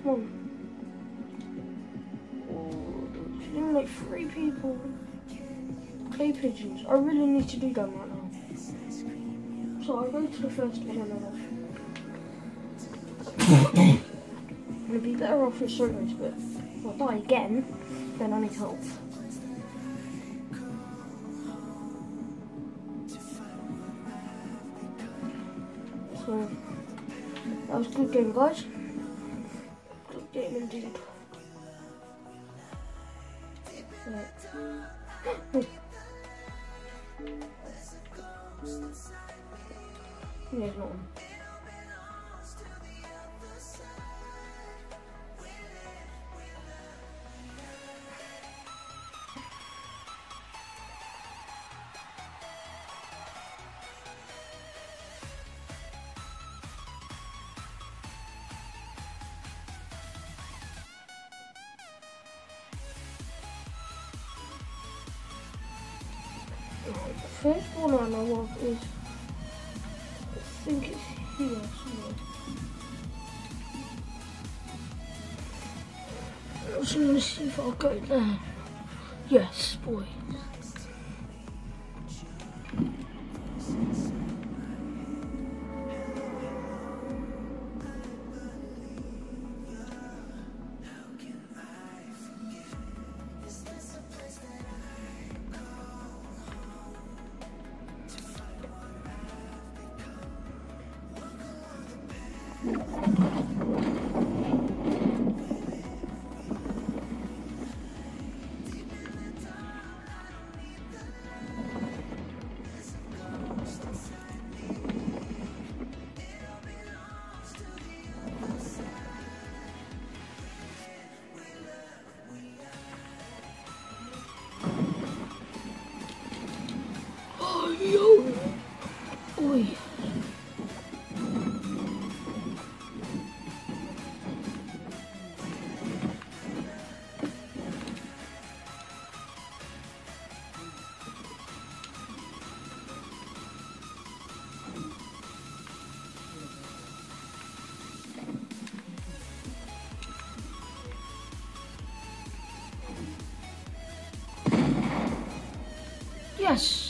Come on. Oh, there's only like 3 people. Clay pigeons. I really need to do them right now. So I'll go to the first one and then I'm gonna be better off with solos, but if I die again, then I need help. So that was a good game, guys. Good game indeed. Right. Yeah, it's not on. The first one I know of is, I think it's here somewhere. I just want to see if I'll go there. Yes, boy. Yo! Oi! Yes!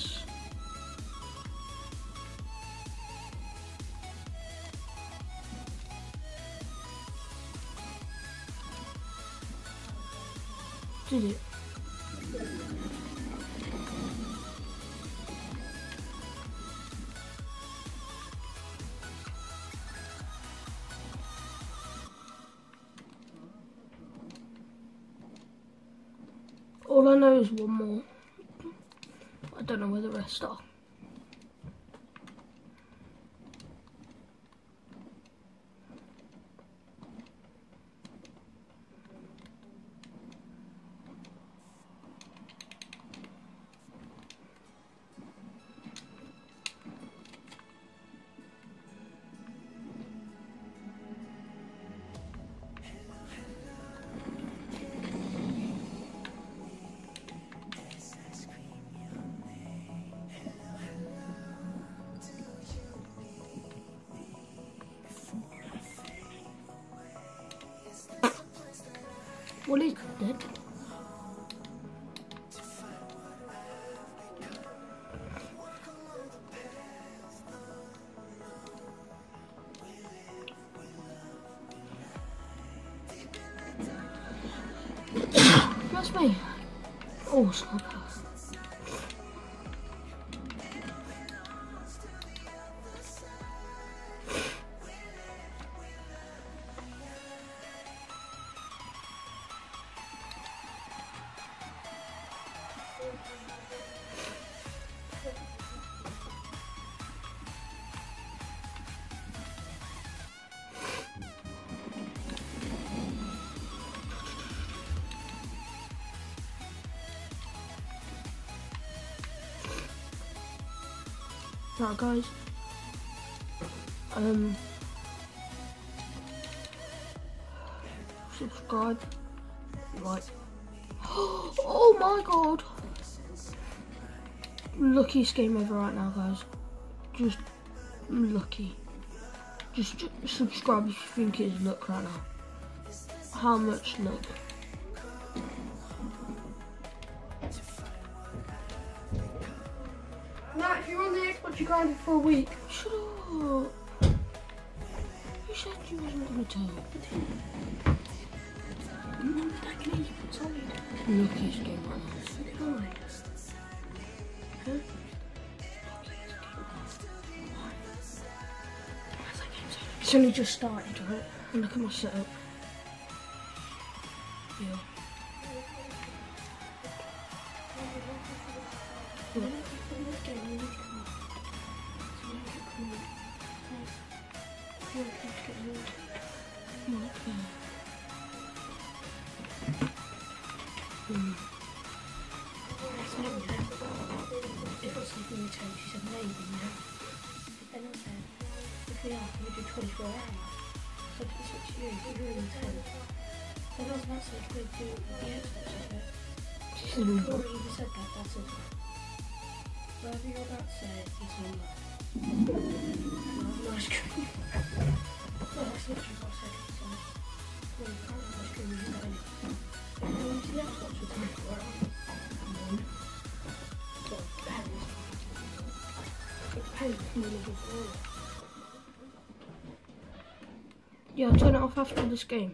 Did it? All I know is one more. I don't know where the rest are. What is that? That's me. Oh, sniper. Right, guys. Subscribe, like. Oh my god! Luckiest game ever right now, guys. Just lucky. Just subscribe if you think it is luck right now. how much, like. Nah, if you're on the Xbox, you grinded for a week. Shut up. You said you wasn't gonna tell. Look at this game right now. Why? Huh? It's only just started, right? And look at my setup. Yeah. Look. She said maybe, you know. Then I said, if we are, can we do 24 hours? So it's up to you, but you're in the tent. Then I was about to say, can we do the Xbox of it? She said, before he even said that, that's it. Whatever you're about to say, it's all right. Nice cream. No, that's literally what I said. So, well, you can't have ice cream when you're going. If you want to the Xbox for 24 hours, yeah, I'll turn it off after this game.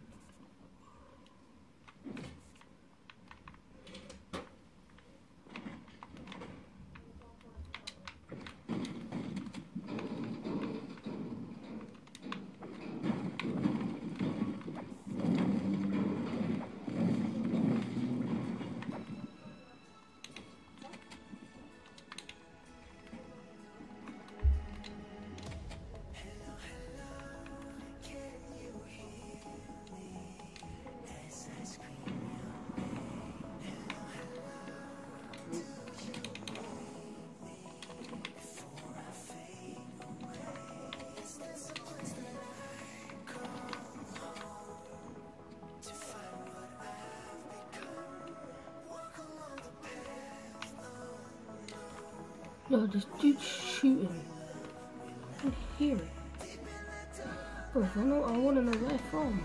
No, this dude's shooting. I can hear it. Bro, I want to know where from.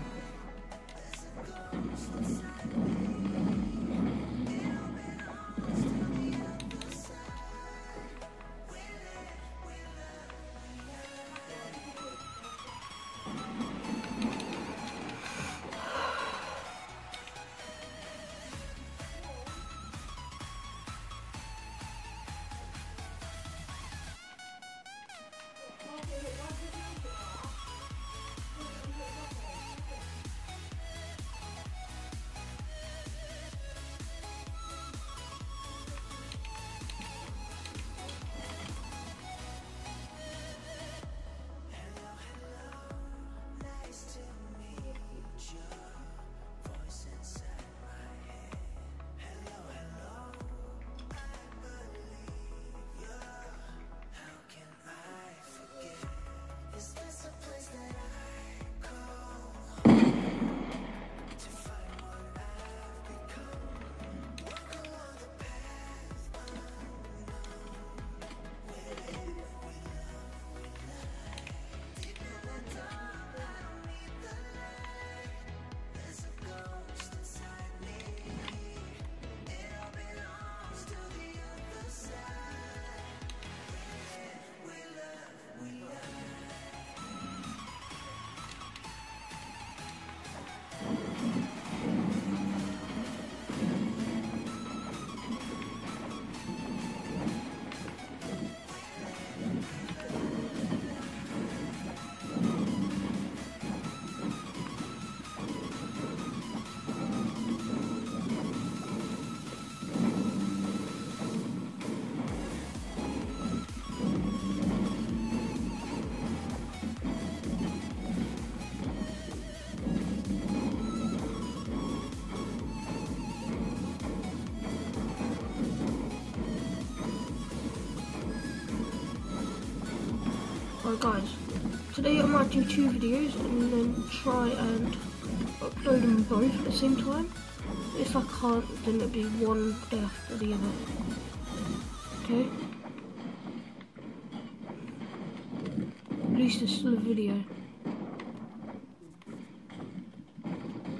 Alright guys, today I might do 2 videos and then try and upload them both at the same time. If I can't, then it'll be one day after the other. Okay? At least it's still a video.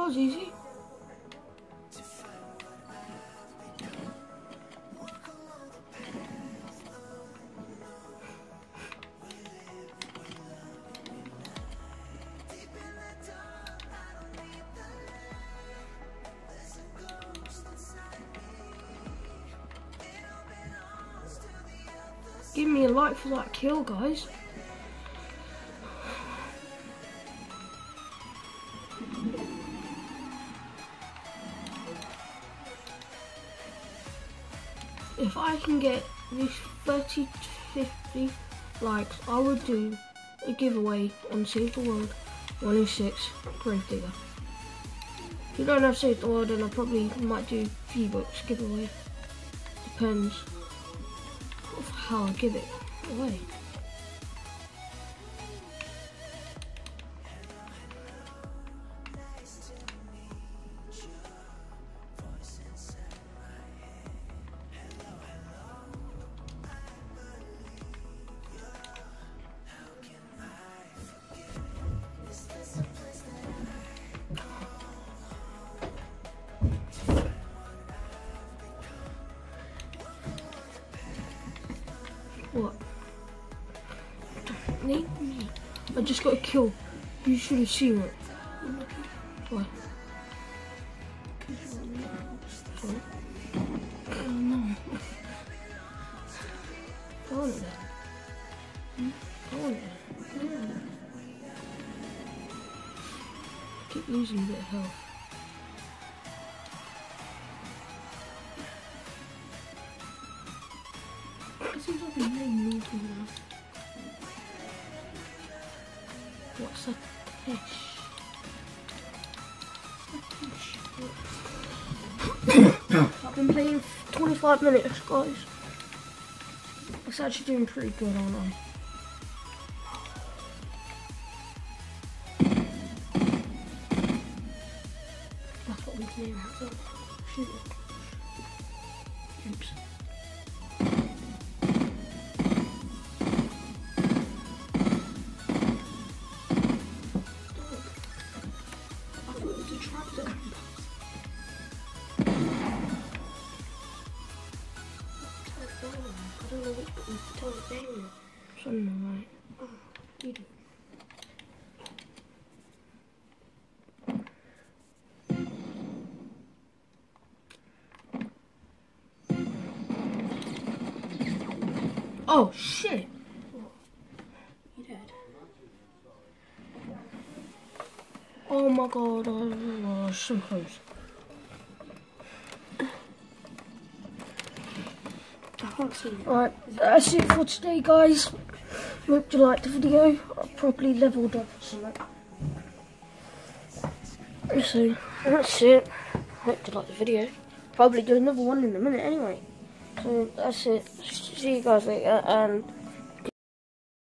was easy. Give me a like for that kill, guys. If I can get these 30 to 50 likes, I would do a giveaway on Save the World 106 Grave Digger. If you don't have Save the World, then I probably might do V-Bucks giveaway. Depends of how I give it away. What? Don't need me. I just got a kill. You should have seen it. Why? Sorry? Oh no. I want it there. I want it there. Yeah. I keep losing a bit of health. It seems like a name naughty now. What's a fish? I've been playing for 25 minutes, guys. It's actually doing pretty good, aren't I? That's what we can hear out there. Shoot it. Oops. I don't know which button to tell it down. It's on the right. Oh, you do. Oh shit! What? You dead? Oh my god, I'm so close. Alright, that's it for today, guys. Hope you liked the video. I've probably leveled up or something. So, that's it. Hope you liked the video. Probably do another one in a minute anyway. So, that's it. See you guys later, and